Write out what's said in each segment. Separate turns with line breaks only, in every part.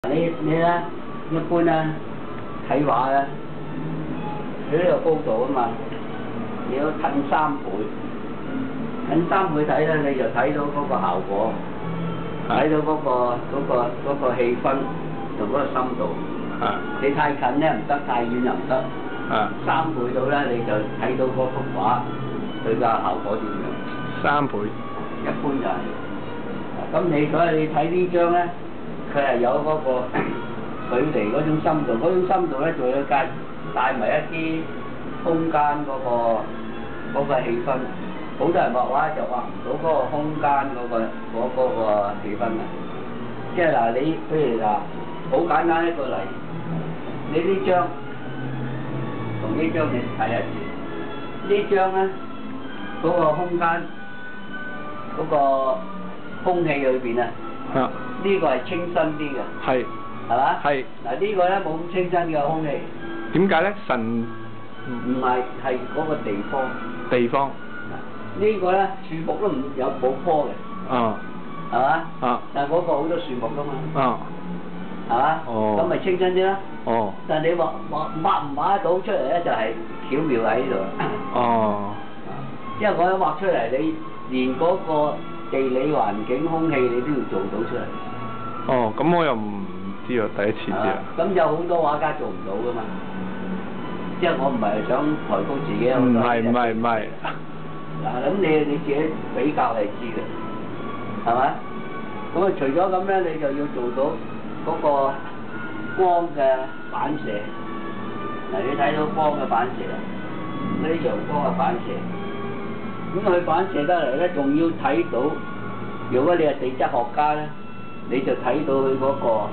你咧一般咧睇畫咧，佢呢個高度啊嘛，你要近3倍，近3倍睇咧，你就睇到嗰個效果，睇到嗰個氣氛同嗰個深度。你太近咧唔得，太遠又唔得。3倍到咧，你就睇到嗰幅畫佢嘅效果點樣？3倍，一般就係。咁所以你睇呢張咧，佢係有嗰個距離嗰種深度，嗰種深度咧仲要帶埋一啲空間嗰個氣氛。好多人畫畫就畫唔到嗰個空間嗰個氣氛啊！即係嗱，你譬如嗱，好簡單一個例，你呢張同呢張你睇下先，呢張咧嗰個空間嗰個空氣裏邊啊，呢個係清新啲嘅，係嘛？係嗱，呢個咧冇咁清新嘅空氣。點解咧？神唔係嗰個地方。地方。呢個咧樹木都冇棵嘅。啊。係嘛？但係嗰個好多樹木噶嘛。啊。係嘛？哦。咁咪清新啲啦。哦。但係你畫唔畫得到出嚟咧，就係巧妙喺呢度啦。哦。因為我一畫出嚟，你連嗰個地理環境、空氣你都要做到出嚟。哦，咁我又唔知喎，第一次知啊。咁有好多畫家做唔到噶嘛。即係我唔係想抬高自己。唔係。嗱，咁你自己比較係知嘅，係咪？咁啊，除咗咁咧，你就要做到嗰個光嘅反射。嗱，你睇到光嘅反射，呢陽光嘅反射。咁佢反射得嚟咧，仲要睇到。如果你係地質學家咧，你就睇到佢嗰個。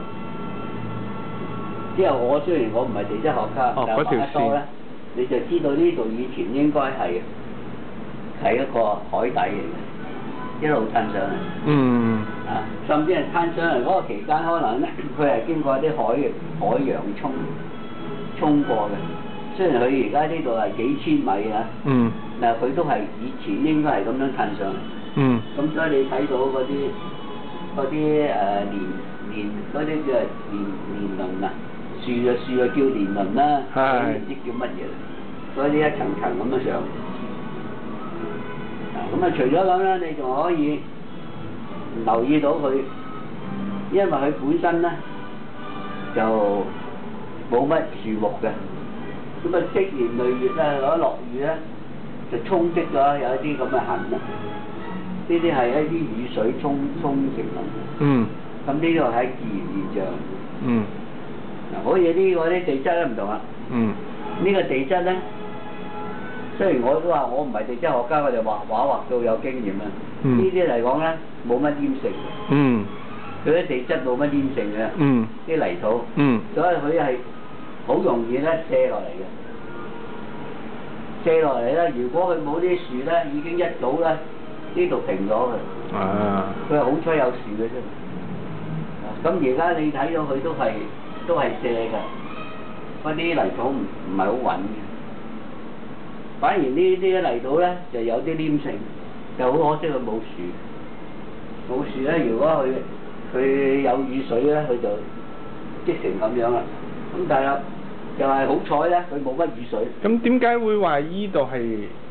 即係我雖然我唔係地質學家，但係畫得多咧，你就知道呢度以前應該係一個海底嚟嘅，一路撐上嚟。嗯。啊，甚至係撐上嚟嗰個期間，可能咧佢係經過啲海洋沖過嘅。雖然佢而家呢度係幾千米啊。嗯。但係佢都係以前應該係咁樣撐上嚟。嗯。咁所以你睇到嗰啲年嗰啲叫年輪啊，樹啊叫年輪啦，唔知叫乜嘢啦。所以呢一層層咁樣上。咁啊，除咗咁咧，你仲可以留意到佢，因為佢本身咧就冇乜樹木嘅，咁啊積年累月咧，攞落雨咧就沖積咗有一啲咁嘅痕啦。呢啲係一啲雨水沖成咁。嗯。咁呢個係自然現象。嗯。嗱，好似呢個啲地質咧唔同啦。嗯。呢個地質咧。雖然我都話我唔係地質學家，我哋畫畫到有經驗啦。呢啲嚟講咧冇乜黏性嘅。嗯。佢啲地質冇乜黏性嘅。嗯。啲泥土。嗯。所以佢係好容易咧卸落嚟嘅。卸落嚟咧，如果佢冇啲樹咧，已經一早咧呢度平咗佢。啊。佢係好彩有樹嘅啫。咁而家你睇到佢都係卸㗎，嗰啲泥土唔係好穩嘅。反而呢啲泥土咧就有啲黏性，就好可惜佢冇樹。冇樹咧，如果佢有雨水咧，佢就積成咁樣啦。咁但係就係好彩咧，佢冇乜雨水。咁點解會話依度係？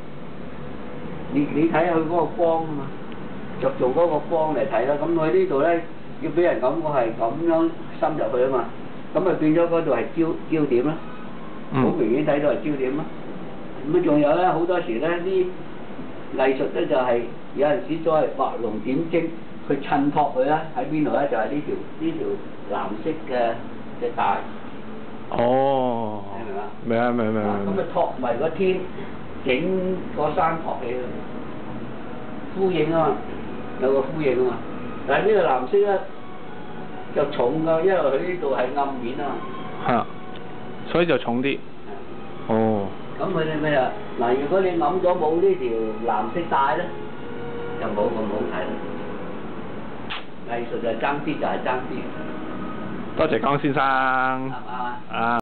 你睇下佢嗰個光啊嘛，就做嗰個光嚟睇啦。咁佢呢度咧要俾人感覺係咁樣深入去啊嘛，咁咪變咗嗰度係焦點啦。好明顯睇到係焦點啦。咁仲有咧，好多時咧啲藝術咧就係有陣時再畫龍點睛，去襯托佢啦。喺邊度咧？就係呢條藍色嘅帶。哦。明啊！明。咁啊托埋個天，整個山托起啦，呼應啊嘛，有個呼應啊嘛。但係呢個藍色咧就重㗎，因為佢呢度係暗面啊嘛。嚇！所以就重啲。哦。咁佢哋咩啊？嗱，如果你揞咗冇呢條藍色帶咧，就冇咁好睇啦。藝術就係爭啲，就係爭啲。多謝江先生。啊。